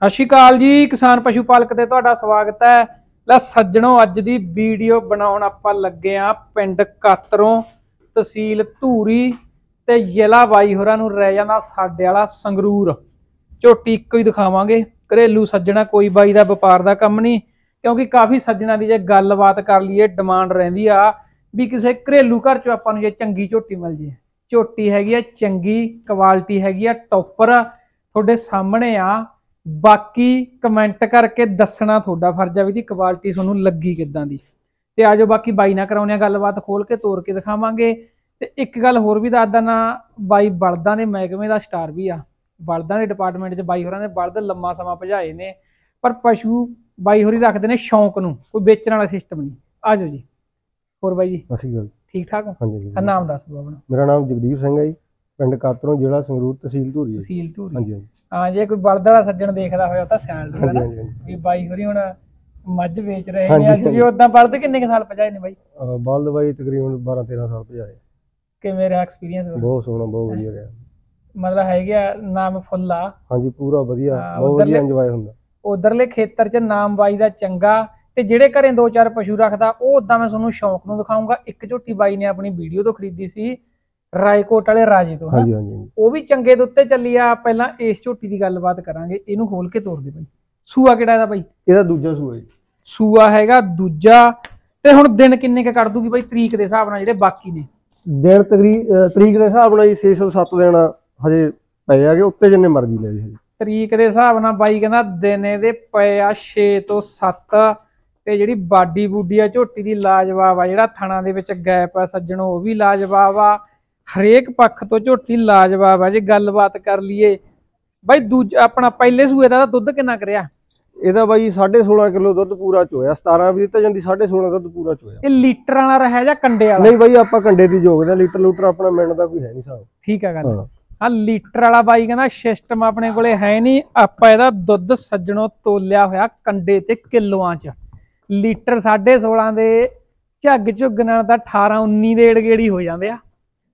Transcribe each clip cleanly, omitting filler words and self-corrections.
ਸਤਿ ਸ਼੍ਰੀ ਅਕਾਲ ਜੀ। किसान पशु पालक ते तुहाडा स्वागत है। ला सज्जणों, अज दी वीडियो बनाउण आपां लगे आ पिंड कातरों, तहसील धूरी ते जिला बाई होरां नूं रह जांदा साडे वाला संगरूर। झोटी इक्को ही दिखावांगे। घरेलू सज्जणा कोई बाई दा व्यापार दा काम नहीं, क्योंकि काफ़ी सज्जणा दी जे गलबात कर लईए डिमांड रहिंदी आ भी किसी घरेलू घर चों आपां नूं जे चंगी झोटी मिल जाए। झोटी हैगी आ चंगी, क्वालिटी हैगी आ टॉपर, तुहाडे सामने आ। बाकी कमेंट करके दसना थोड़ा फर्ज है भी क्वालिटी तुहानूं लगी किदां दी। ते आजो बाकी बाई ना कराउने गलबात, खोल के तोड़ के दिखावांगे। ते एक गल होर भी दस दना, बाई बलदां दे महकमे दा स्टार भी आ। बलदां दे डिपार्टमेंट च बाई होरां ने बलद लम्मा समा भजाए ने, पर पशु बाई होरी रखते हैं शौक नूं, कोई बेचण वाला सिस्टम नहीं। आजो जी। होर बाई जी ठीक ठाक हो? हाँ जी। नाम दस दो अपना। मेरा नाम जगदीप सिंह है जी, पिंड कातरों, जिला संगरूर, तहसील धूरी। तहसील धूरी। हाँ जी। हाँ, जे कोई बलद वाला सज्जण देखदा होया तां सियाण लूगा ना भी बाई होरी हुण मੱਝ बेच रहे हैं। अज भी उदां बलद किन्ने क साल भजाए ने बाई? बलद बाई तकरीबन 12-13 साल भजाए। किवें रहा एक्सपीरियंस? बहुत सोहना, बहुत वधिया रहा। मतलब हैगे नाम फुੱਲ आ। हाँ जी, पूरा वधिया, बहुत वधिया इंजॉय हुंदा। उधरले खेतर च नाम बाई दा चंगा। ते ਜਿਹੜੇ ਘਰੇ 2-4 ਪਸ਼ੂ ਰੱਖਦਾ ਉਹ ਉਦਾਂ ਮੈਂ ਤੁਹਾਨੂੰ ਸ਼ੌਂਕ ਨੂੰ ਦਿਖਾਉਂਗਾ। ਇੱਕ ਝੋਟੀ ਬਾਈ ਨੇ ਆਪਣੀ ਵੀਡੀਓ ਤੋਂ ਖਰੀਦੀ ਸੀ ਰਾਏਕੋਟ ਵਾਲੇ ਰਾਜੇ ਤੋਂ। ਹਾਂਜੀ ਹਾਂਜੀ, ਉਹ ਵੀ ਚੰਗੇ ਦੇ ਉੱਤੇ ਚੱਲੀ ਆ। ਪਹਿਲਾਂ ਇਸ ਝੋਟੀ ਦੀ ਗੱਲਬਾਤ ਕਰਾਂਗੇ। ਇਹਨੂੰ ਖੋਲ ਕੇ ਤੋਰ ਦੇ ਬਾਈ। ਸੂਆ ਕਿਹੜਾ ਇਹਦਾ ਬਾਈ? ਇਹਦਾ ਦੂਜਾ ਸੂਆ ਜੀ। ਸੂਆ ਹੈਗਾ ਦੂਜਾ। ਤੇ ਹੁਣ ਦਿਨ ਕਿੰਨੇ ਕ ਕੱਢ ਦੂਗੀ ਬਾਈ ਤਰੀਕ ਦੇ ਹਿਸਾਬ ਨਾਲ ਜਿਹੜੇ ਬਾਕੀ ਨੇ? ਦਿਨ ਤਰੀਕ ਦੇ ਹਿਸਾਬ ਨਾਲ ਜੀ 607 ਦਿਨ ਹਜੇ ਪਏ ਆਗੇ, ਉੱਤੇ ਜਿੰਨੇ ਮਰਜ਼ੀ ਲੈ ਜੀ। ਤਰੀਕ ਦੇ ਹਿਸਾਬ ਨਾਲ ਬਾਈ ਕਹਿੰਦਾ ਦਿਨ ਇਹਦੇ ਪਏ ਆ 6 ਤੋਂ 7। ਤੇ ਜਿਹੜੀ ਬਾਡੀ ਬੂਡੀ ਆ ਝੋਟੀ ਦੀ ਲਾਜਵਾਬ ਆ। ਜਿਹੜਾ ਥਣਾ ਦੇ ਵਿੱਚ ਗੈਪ ਆ ਸੱਜਣੋ ਉਹ ਵੀ ਲਾਜਵਾਬ ਆ। ਹਰੇਕ ਪੱਖ ਤੋਂ ਝੋਟੀ ਲਾਜਵਾਬ ਆ। ਜੇ ਗੱਲਬਾਤ ਕਰ ਲਈਏ ਬਾਈ ਦੂਜਾ ਆਪਣਾ ਪਹਿਲੇ ਸੂਏ ਦਾ ਦੁੱਧ ਕਿੰਨਾ ਕਰਿਆ? ਇਹਦਾ ਬਾਈ 16.5 ਕਿਲੋ ਦੁੱਧ ਪੂਰਾ ਚੋਇਆ। 17 ਵੀ ਦਿੱਤਾ ਜਾਂਦੀ, 16.5 ਦੁੱਧ ਪੂਰਾ ਚੋਇਆ। ਇਹ ਲੀਟਰ ਵਾਲਾ ਰਹਾ ਜਾਂ ਕੰਡੇ ਵਾਲਾ? ਨਹੀਂ ਬਾਈ, ਆਪਾਂ ਕੰਡੇ ਦੀ ਜੋਗਦੇ, ਲੀਟਰ ਲੂਟਰ ਆਪਣਾ ਮਿਲਣ ਦਾ ਕੋਈ ਹੈ ਨਹੀਂ ਹਿਸਾਬ। ਠੀਕ ਹੈ ਗੱਲ। ਹਾਂ, ਲੀਟਰ ਵਾਲਾ ਬਾਈ ਕਹਿੰਦਾ ਸਿਸਟਮ ਆਪਣੇ ਕੋਲੇ ਹੈ ਨਹੀਂ। ਆਪਾਂ ਇਹਦਾ ਦੁੱਧ ਸੱਜਣੋ ਤੋਲਿਆ ਹੋਇਆ ਕੰਡੇ ਤੇ ਕਿਲੋਆਂ ਚ। ਲੀਟਰ 16.5 ਦੇ ਝੱਗ ਝੁੱਗ ਨਾਲ ਤਾਂ 18-19 ਦੇ ਏੜਗੇੜੀ ਹੋ ਜਾਂਦੇ ਆ।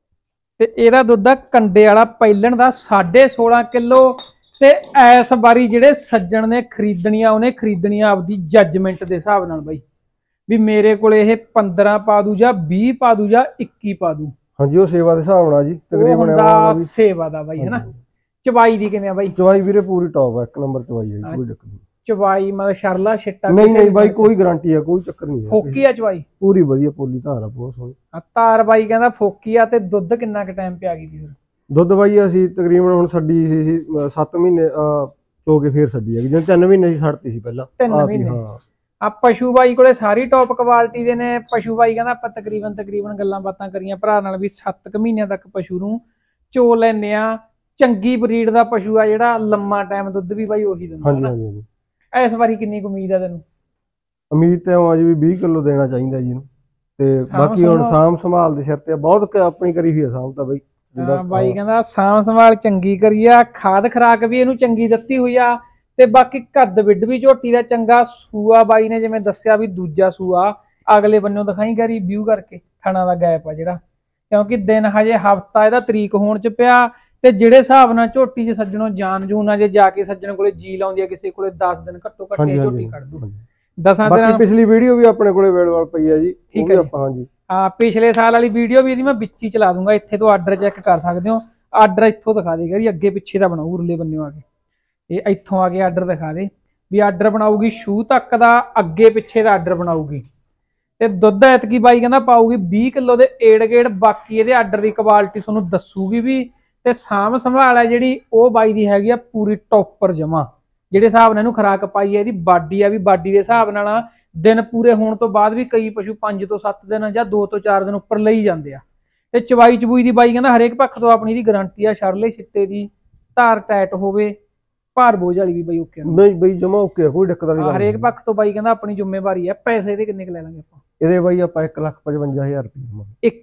ਤੇ ਇਹਦਾ ਦੁੱਧ ਆ ਕੰਡੇ ਵਾਲਾ ਪਹਿਲਣ ਦਾ 16.5 ਕਿਲੋ। ਤੇ ਇਸ ਵਾਰੀ ਜਿਹੜੇ ਸੱਜਣ ਨੇ ਖਰੀਦਣੀਆਂ ਉਹਨੇ ਖਰੀਦਣੀਆਂ ਆਪਦੀ ਜੱਜਮੈਂਟ ਦੇ ਹਿਸਾਬ ਨਾਲ ਬਾਈ, ਵੀ ਮੇਰੇ ਕੋਲ ਇਹ 15 ਪਾ ਦੂ ਜਾਂ 20 ਪਾ ਦੂ ਜਾਂ 21 ਪਾ ਦੂ। ਹਾਂਜੀ, ਉਹ ਸੇਵਾ ਦੇ ਹਿਸਾਬ ਨਾਲ ਜੀ ਤਕਰੀਬਨ ਸੇਵਾ ਦਾ ਬਾਈ, ਹੈਨਾ। ਚਵਾਈ ਦੀ ਕਿਵੇਂ ਆ ਬਾਈ? ਚਵਾਈ ਵੀਰੇ ਪੂਰੀ ਟੌਪ ਆ, ਇੱਕ ਨੰਬਰ ਚਵਾਈ ਹੈ, ਕੋਈ ਦਿੱਕਤ ਨਹੀਂ। ਚਵਾਈ ਮਤਲਬ ਸ਼ਰਲਾ ਛਿੱਟਾ? ਨਹੀਂ ਬਾਈ, ਕੋਈ ਗਾਰੰਟੀ ਆ, ਕੋਈ ਚੱਕਰ ਨਹੀਂ। ਫੋਕੀ ਆ ਚਵਾਈ? ਪੂਰੀ ਵਧੀਆ, ਪੋਲੀ ਧਾਰ ਆ, ਬਹੁਤ ਸੋਹਣੀ ਧਾਰ। ਬਾਈ ਕਹਿੰਦਾ ਫੋਕੀ ਆ। ਤੇ ਦੁੱਧ ਕਿੰਨਾ ਕੁ ਟਾਈਮ ਪਿਆ ਗਈ ਸੀ? ਦੁੱਧ ਬਾਈ ਅਸੀਂ ਤਕਰੀਬਨ ਹੁਣ ਛੱਡੀ ਸੀ 7 ਮਹੀਨੇ ਚੋ ਕੇ ਫੇਰ ਛੱਡੀ ਹੈਗੀ। ਜਿਵੇਂ 3 ਮਹੀਨੇ ਸੀ ਛੱਡਤੀ ਸੀ ਪਹਿਲਾਂ। 3 ਮਹੀਨੇ। ਹਾਂ, ਆ ਪਸ਼ੂ ਬਾਈ ਕੋਲੇ ਸਾਰੀ ਟੌਪ ਕੁਆਲਿਟੀ ਦੇ ਨੇ। ਪਸ਼ੂ ਬਾਈ ਕਹਿੰਦਾ ਆਪਾਂ ਤਕਰੀਬਨ ਗੱਲਾਂ ਬਾਤਾਂ ਕਰੀਆਂ ਭਰਾ ਨਾਲ ਵੀ 7 ਮਹੀਨਿਆਂ ਤੱਕ ਪਸ਼ੂ ਨੂੰ ਚੋ ਲੈਨੇ ਆ। ਚੰਗੀ ਬਰੀਡ ਦਾ ਪਸ਼ੂ ਆ ਜਿਹੜਾ ਲੰਮਾ ਟਾਈਮ ਦੁੱਧ ਵੀ ਬਾਈ ਉਹੀ ਦਿੰਦਾ। ਹਾਂਜੀ। ਇਸ ਵਾਰੀ ਕਿੰਨੀ ਉਮੀਦ ਆ ਤੈਨੂੰ? ਉਮੀਦ ਤੇ ਅੱਜ ਵੀ 20 ਕਿਲੋ ਦੇਣਾ ਚਾਹੀਦਾ ਜੀ ਇਹਨੂੰ। ਤੇ ਬਾਕੀ ਹੁਣ ਸਾਂਭ ਸੰਭਾਲ ਦੇ ਸਿਰ ਤੇ ਬਹੁਤ ਆਪਣੀ ਕਰੀ ਹੋਈ ਆ ਸਾਂਭ ਤਾਂ ਬਾਈ। ਹਾਂ ਬਾਈ ਕਹਿੰਦਾ ਸਾਂਭ ਸੰਭਾਲ ਚੰਗੀ ਕਰੀ ਆ। ਖਾਦ ਖਰਾਕ ਵੀ ਇਹਨੂੰ ਚੰਗੀ ਦਿੱਤੀ ਹੋਈ ਆ। ਤੇ ਬਾਕੀ ਕੱਦ ਵਿੱਡ ਵੀ ਝੋਟੀ ਦਾ ਚੰਗਾ। ਸੂਆ ਬਾਈ ਨੇ ਜਿਵੇਂ ਦੱਸਿਆ ਵੀ ਦੂਜਾ ਸੂਆ। ਅਗਲੇ ਬੰਨੋਂ ਦਿਖਾਈ ਕਰੀ ਵਿਊ ਕਰਕੇ ਥਣਾ ਦਾ ਗੈਪ ਆ ਜਿਹੜਾ, ਕਿਉਂਕਿ ਦਿਨ ਹਜੇ ਹਫਤਾ ਇਹਦਾ ਤਰੀਕ ਹੋਣ ਚ ਪਿਆ। ਤੇ ਜਿਹੜੇ ਹਿਸਾਬ ਨਾਲ ਝੋਟੀ ਚ ਸੱਜਣੋਂ ਜਾਨ ਜੂਨ ਆ, ਜੇ ਜਾ ਕੇ ਸੱਜਣ ਕੋਲੇ ਜੀ ਲਾਉਂਦੀ ਆ ਕਿਸੇ ਕੋਲੇ 10 ਦਿਨ ਘੱਟੋ ਘੱਟ ਝੋਟੀ ਕੱਢ ਦੂ। 10 ਦਿਨਾਂ ਪਿਛਲੀ ਵੀਡੀਓ ਵੀ ਆਪਣੇ ਕੋਲੇ ਅਵੇਲੇਬਲ ਪਈ ਆ ਜੀ। ਠੀਕ ਹੈ ਆਪਾਂ। ਹਾਂਜੀ ਹਾਂ, ਪਿਛਲੇ ਸਾਲ ਵਾਲੀ ਵੀਡੀਓ ਵੀ ਇਹਦੀ ਮੈਂ ਵਿੱਚ ਹੀ ਚਲਾ ਦੂੰਗਾ। ਇੱਥੇ ਤੋਂ ਆਰਡਰ ਚੈੱਕ ਕਰ ਸਕਦੇ ਹੋ। ਆਰਡਰ ਇੱਥੋਂ ਦਿਖਾ ਦੇਗਾ ਜੀ, ਅੱਗੇ ਪਿੱਛੇ ਦਾ ਬਣਾਉ ਉਰਲੇ ਬੰਨਿਓ ਆ ਕੇ। ਇਹ ਇੱਥੋਂ ਆ ਕੇ ਆਰਡਰ ਦਿਖਾ ਦੇ ਵੀ ਆਰਡਰ ਬਣਾਊਗੀ ਸ਼ੂ ਤੱਕ ਦਾ, ਅੱਗੇ ਪਿੱਛੇ ਦਾ ਆਰਡਰ ਬਣਾਊਗੀ। ਤੇ ਦੁੱਧ ਐਤਕੀ ਬਾਈ ਕਹਿੰਦਾ ਪਾਊਗੀ 20 ਕਿਲੋ ਦੇ ਏੜ ਗੇੜ। ਬਾਕੀ ਇਹਦੇ ਆਰਡਰ ਦੀ ਕੁਆਲਿਟੀ ਤੁਹਾਨੂੰ ਦੱਸੂਗੀ ਵੀ। ਤੇ ਸਾਂਭ ਸੰਭਾਲ ਹੈ ਜਿਹੜੀ ਉਹ ਬਾਈ ਦੀ ਹੈਗੀ ਆ ਪੂਰੀ ਟੌਪਰ ਜਮਾ। ਜਿਹੜੇ ਹਿਸਾਬ ਨਾਲ ਇਹਨੂੰ ਖੁਰਾਕ ਪਾਈ ਹੈ, ਇਹਦੀ ਬਾਡੀ ਆ ਵੀ ਬਾਡੀ ਦੇ ਹਿਸਾਬ ਨਾਲ ਦਿਨ ਪੂਰੇ ਹੋਣ ਤੋਂ ਬਾਅਦ ਵੀ ਕਈ ਪਸ਼ੂ 5 ਤੋਂ 7 ਦਿਨ ਜਾਂ 2 ਤੋਂ 4 ਦਿਨ ਉੱਪਰ ਲਈ ਜਾਂਦੇ ਆ। ਤੇ ਚਵਾਈ ਚਬੂਈ ਦੀ ਬਾਈ ਕਹਿੰਦਾ ਹਰੇਕ ਪੱਖ ਤੋਂ ਆਪਣੀ ਦੀ ਗਾਰੰਟੀ ਆ। ਸ਼ਰਲੇ ਛਿੱਟੇ ਦੀ, ਧਾਰ ਟੈਟ ਹੋਵੇ, ਭਾਰ ਬੋਝ ਵਾਲੀ ਵੀ ਬਾਈ ਓਕੇ। ਨਹੀਂ ਬਾਈ ਜਮਾ ਓਕੇ, ਕੋਈ ਦਿੱਕਤ ਨਹੀਂ। ਹਰੇਕ ਪੱਖ ਤੋਂ ਬਾਈ ਕਹਿੰਦਾ ਆਪਣੀ ਜ਼ਿੰਮੇਵਾਰੀ ਆ। ਪੈਸੇ ਇਹਦੇ ਕਿੰਨੇ ਕੁ ਲੈ ਲਾਂਗੇ ਆਪਾਂ? ਇਹਦੇ ਬਾਈ ਆਪਾਂ 1,55,000 ਰੁਪਏ।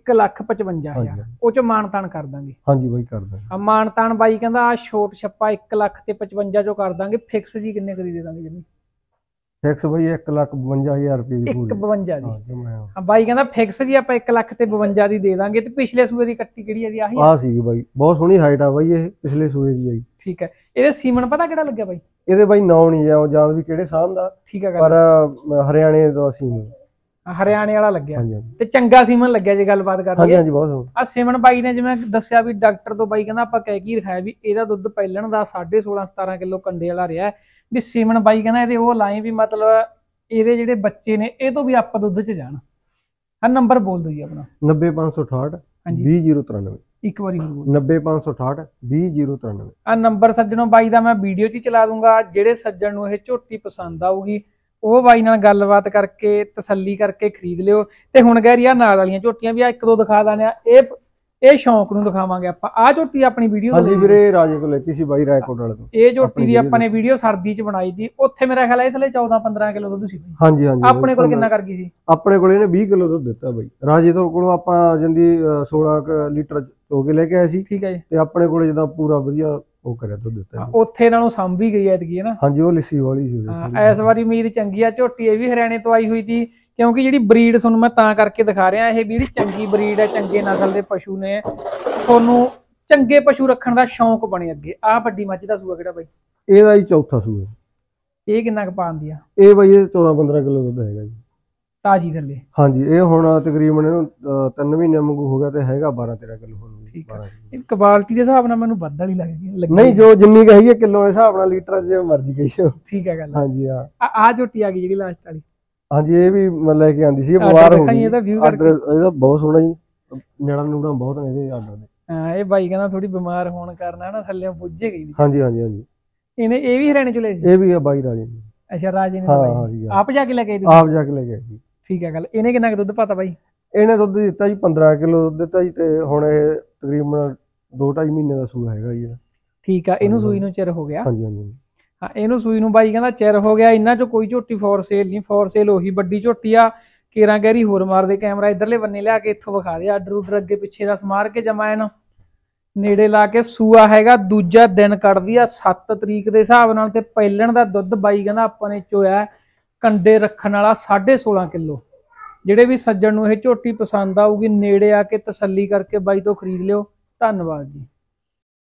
1,55,000 ਉਹ ਚ ਮਾਨਤਾਨ ਕਰ ਦਾਂਗੇ। ਹਾਂਜੀ ਬਾਈ ਕਰ ਦਾਂਗੇ ਮਾਨਤਾਨ। ਬਾਈ ਕਹਿੰਦਾ ਛੋਟ ਛੱਪਾ 1,55,000 ਚੋਂ ਕਰ ਦਾਂਗੇ। ਫਿਕਸ ਜੀ ਕਿੰਨੇ ਕਰੀ ਦੇ ਦਾਂਗੇ? ਜਮੀ ਫਿਕਸ ਬਾਈ 1,52,000 ਰੁਪਏ ਦੀ ਪੂਰੀ 1,52 ਦੀ। ਹਾਂ ਬਾਈ ਕਹਿੰਦਾ ਫਿਕਸ ਜੀ ਆਪਾਂ 1,52 ਦੀ ਦੇ ਦਾਂਗੇ। ਤੇ ਪਿਛਲੇ ਸੂਏ ਦੀ ਕੱਟੀ ਕਿਹੜੀ ਹੈ ਜੀ? ਆਹ ਸੀ ਬਾਈ, ਬਹੁਤ ਸੋਹਣੀ ਹਾਈਟ ਆ ਬਾਈ, ਇਹ ਪਿਛਲੇ ਸੂਏ ਦੀ ਆਈ। ਠੀਕ ਹੈ। ਇਹਦੇ ਸੀਮਨ ਪਤਾ ਕਿਹੜਾ ਲੱਗਿਆ ਬਾਈ? ਇਹਦੇ ਬਾਈ ਨਾਮ ਨਹੀਂ ਜਾਂ ਵੀ ਕਿਹੜੇ ਸਾਹ ਦਾ। ਠੀਕ ਹੈ। ਪਰ ਹਰਿਆਣੇ ਦਾ ਸੀਮਨ, ਹਰਿਆਣੇ ਵਾਲਾ ਲੱਗਿਆ ਤੇ ਚੰਗਾ ਸੀਮਨ ਲੱਗਿਆ ਜੇ ਗੱਲਬਾਤ ਕਰ ਲਈਏ। ਹਾਂਜੀ ਬਹੁਤ ਆ ਸੀਮਨ ਬਾਈ ਨੇ ਜਿਵੇਂ ਦੱਸਿਆ ਵੀ ਡਾਕਟਰ ਤੋਂ ਬਾਈ ਕਹਿੰਦਾ ਆਪਾਂ ਕਹਿ ਕੀ ਰਖਾਇਆ ਵੀ ਇਹਦਾ ਦੁੱਧ ਪਹਿਲਣ ਦਾ 16.5-17 ਕਿਲੋ ਕੰਡੇ ਵਾਲਾ ਰਿਹਾ ਵੀ ਸੀਮਨ ਬਾਈ ਕਹਿੰਦਾ ਇਹਦੇ ਉਹ ਲਾਏ ਵੀ ਮਤਲਬ ਇਹਦੇ ਜਿਹੜੇ ਬੱਚੇ ਨੇ ਇਹ ਤੋਂ ਵੀ ਆਪਾਂ ਦੁੱਧ ਚ ਜਾਣ। ਹਾਂ ਨੰਬਰ ਬੋਲ ਦਿਓ ਜੀ ਆਪਣਾ। 90,568 20,093। ਇੱਕ ਵਾਰੀ 90,568 20,093। ਆ ਨੰਬਰ ਸੱਜਣੋਂ ਬਾਈ ਦਾ ਮੈਂ ਵੀਡੀਓ 'ਚ ਚਲਾ ਦੂੰਗਾ। ਜਿਹੜੇ ਸੱਜਣ ਨੂੰ ਇਹ ਝੋਟੀ ਪਸੰਦ ਆਊਗੀ ਉਹ ਬਾਈ ਨਾਲ ਗੱਲਬਾਤ ਕਰਕੇ ਤਸੱਲੀ ਕਰਕੇ ਖਰੀਦ ਲਿਓ। ਤੇ ਹੁਣ ਕਹਿ ਰਹੀ ਆ ਨਾਲ ਵਾਲੀਆਂ ਝੋਟੀਆਂ ਵੀ ਆ ਇੱਕ ਦੋ ਦਿਖਾ ਦਾਨੇ ਆ, ਇਹ ਸ਼ੌਂਕ ਨੂੰ ਦਿਖਾਵਾਂਗੇ ਆਪਾਂ। ਆ ਝੋਟੀ ਆਪਣੀ ਵੀਡੀਓ ਹਾਂਜੀ ਵੀਰੇ ਰਾਜੇ ਤੋਂ ਲੈਤੀ ਸੀ ਬਾਈ ਰਾਏਕੋਟ ਵਾਲੇ ਤੋਂ। ਇਹ ਝੋਟੀ ਦੀ ਆਪਾਂ ਨੇ ਵੀਡੀਓ ਸਰਦੀ 'ਚ ਬਣਾਈ ਸੀ, ਉੱਥੇ ਮੇਰਾ ਖਿਆਲ ਹੈ ਥੱਲੇ 14-15 ਕਿਲੋ ਦੁੱਧ ਸੀ। ਹਾਂਜੀ ਹਾਂਜੀ। ਆਪਣੇ ਕੋਲ ਕਿੰਨਾ ਕਰ ਗਈ ਸੀ? ਆਪਣੇ ਕੋਲ ਇਹਨੇ 20 ਕਿਲੋ ਦੁੱਧ ਦਿੱਤਾ ਬਾਈ। ਰਾਜੇ ਤੋਂ ਕੋਲੋਂ ਆਪਾਂ ਜਿੰਦੀ 16 ਲੀਟਰ ਚੋ ਕੇ ਲੈ ਕੇ ਆਏ ਸੀ। ਠੀਕ ਹੈ ਜੀ। ਤੇ ਆਪਣੇ ਕੋਲ ਜਿੱਦਾਂ ਪੂਰਾ ਵਧੀਆ ਉਹ ਕਰਿਆ ਦੁੱਧ ਦਿੱਤਾ। ਉੱਥੇ ਨਾਲੋਂ ਸੰਭੀ ਗਈ ਐਤਕੀ ਹੈ ਨਾ। ਹਾਂਜੀ ਉਹ ਲਿੱਸੀ ਵਾਲੀ ਸੀ। ਇਸ ਵਾਰੀ ਉਮੀਦ ਚੰਗੀ ਆ। ਝੋਟੀ ਇਹ ਵੀ ਹਰਿਆਣੇ ਤੋਂ ਆਈ ਹੋਈ ਸੀ, ਕਿਉਂਕਿ ਜਿਹੜੀ ਬਰੀਡ ਤੁਹਾਨੂੰ ਮੈਂ ਤਾਂ ਕਰਕੇ ਦਿਖਾ ਰਿਹਾ, ਇਹ ਵੀ ਚੰਗੀ ਬਰੀਡ ਹੈ, ਚੰਗੇ ਨਸਲ ਦੇ ਪਸ਼ੂ ਨੇ। ਤੁਹਾਨੂੰ ਚੰਗੇ ਪਸ਼ੂ ਰੱਖਣ ਦਾ ਸ਼ੌਂਕ ਬਣੇ ਅੱਗੇ। ਆਹ ਵੱਡੀ ਮੱਝ ਦਾ ਸੂਆ ਕਿਹੜਾ ਬਾਈ? ਇਹਦਾ ਹੀ ਚੌਥਾ ਸੂਆ। ਇਹ ਕਿੰਨਾ ਕੁ ਪਾਉਂਦੀ ਆ? ਇਹ ਬਾਈ ਇਹ 14-15 ਕਿਲੋ ਦੁੱਧ ਹੈਗਾ ਜੀ ਤਾਜੀ ਥੱਲੇ। ਹਾਂਜੀ ਇਹ ਹੁਣ ਤਕਰੀਬਨ ਇਹਨੂੰ 3 ਮਹੀਨੇ ਵਾਂਗੂ ਹੋ ਗਿਆ ਤੇ ਹੈਗਾ 12-13 ਕਿਲੋ ਹੁਣ। ਠੀਕ ਹੈ। ਇਹ ਕੁਆਲਿਟੀ ਦੇ ਹਿਸਾਬ ਨਾਲ ਮੈਨੂੰ ਵੱਧ ਵਾਲੀ ਲੱਗਦੀ। ਨਹੀਂ ਜੋ ਜਿੰਨੀ ਕਹੀ ਹੈ ਕਿਲੋ ਦੇ ਹਿਸਾਬ ਨਾਲ ਲੀਟਰ ਜੇ ਮਰਜ਼ੀ ਕਹੀ। ਠੀਕ ਹੈ ਗੱਲ। ਹਾਂਜੀ ਹਾਂ। ਆ ਝੋਟੀ ਆ ਗਈ ਜਿਹੜੀ ਲਾਸਟ ਵਾਲੀ। ਹਾਂਜੀ ਇਹ ਵੀ ਮੈਂ ਲੈ ਕੇ ਆਂਦੀ ਸੀ, ਬਿਮਾਰ ਹੋ ਗਈ। ਇਹਦਾ ਬਹੁਤ ਸੋਹਣਾ ਜੀ, ਨੇੜਾ ਨੂੜਾ ਬਹੁਤ ਨੇ ਇਹਦੇ ਆਰਡਰ ਦੇ। ਹਾਂ ਇਹ ਬਾਈ ਕਹਿੰਦਾ ਥੋੜੀ ਬਿਮਾਰ ਹੋਣ ਕਾਰਨ ਨਾ ਥੱਲੇ ਪੁੱਜੇ ਗਈ। ਹਾਂਜੀ ਹਾਂਜੀ ਹਾਂਜੀ। ਇਹਨੇ ਇਹ ਵੀ ਹਰਿਆਣੇ ਚ ਲੈ ਇਹ ਵੀ ਆ ਬਾਈ ਰਾਜੇ ਨੇ। ਅੱਛਾ ਰਾਜੇ ਨੇ ਆਪ ਜਾ ਕੇ ਲੈ ਕੇ ਆਪ ਜਾ ਕੇ ਲੈ ਕੇ ਆਈ। ਠੀਕ ਹੈ ਗੱਲ। ਇਹਨੇ ਕਿੰਨਾ ਕੁ ਦੁੱਧ ਪਾਤਾ ਬਾਈ? ਇਹਨੇ ਦੁੱਧ ਦਿੱਤਾ ਜੀ 15 ਕਿਲੋ ਦੁੱਧ ਦਿੱਤਾ ਜੀ। ਤੇ ਹੁਣ ਇਹ ਤਕਰੀਬਨ 2-2.5 ਮਹੀਨੇ ਦਾ ਸੂਆ ਹੈਗਾ ਜੀ। ਠੀਕ ਆ। ਇਹਨੂੰ ਸੂਈ ਨੂੰ ਚਿਰ ਹੋ ਗਿਆ? ਹਾਂਜੀ ਹਾਂਜੀ ਹਾਂ ਇਹਨੂੰ ਸੂਈ ਨੂੰ ਬਾਈ ਕਹਿੰਦਾ ਚਿਰ ਹੋ ਗਿਆ। ਇਹਨਾਂ ਚੋਂ ਕੋਈ ਝੋਟੀ ਫੋਰ ਸੇਲ ਨਹੀਂ। ਫੋਰ ਸੇਲ ਉਹੀ ਵੱਡੀ ਝੋਟੀ ਆ। ਕੇਰਾਂ ਗਹਿਰੀ ਹੋਰ ਮਾਰਦੇ ਕੈਮਰਾ ਇਧਰਲੇ ਬੰਨੇ ਲਿਆ ਕੇ ਇੱਥੋਂ ਵਿਖਾ ਦੇ। ਆਰਡਰ ਉਡਰ ਅੱਗੇ ਪਿੱਛੇ ਦਾ ਸਮਾਰ ਕੇ ਜਮਾ ਇਹਨੂੰ ਨੇੜੇ ਲਾ ਕੇ। ਸੂਆ ਹੈਗਾ ਦੂਜਾ ਦਿਨ ਕੱਢਦੀ ਆ 7 ਤਰੀਕ ਦੇ ਹਿਸਾਬ ਨਾਲ। ਤੇ ਪਹਿਲਣ ਦਾ ਦੁੱਧ ਬਾਈ ਕਹਿੰਦਾ ਆਪਾਂ ਨੇ ਚੋਇਆ ਕੰਡੇ ਰੱਖਣ ਵਾਲਾ 16.5 ਕਿਲੋ। ਜਿਹੜੇ ਵੀ ਸੱਜਣ ਨੂੰ ਇਹ ਝੋਟੀ ਪਸੰਦ ਆਊਗੀ ਨੇੜੇ ਆ ਕੇ ਤਸੱਲੀ ਕਰਕੇ ਬਾਈ ਤੋਂ ਖਰੀਦ ਲਿਓ। ਧੰਨਵਾਦ ਜੀ।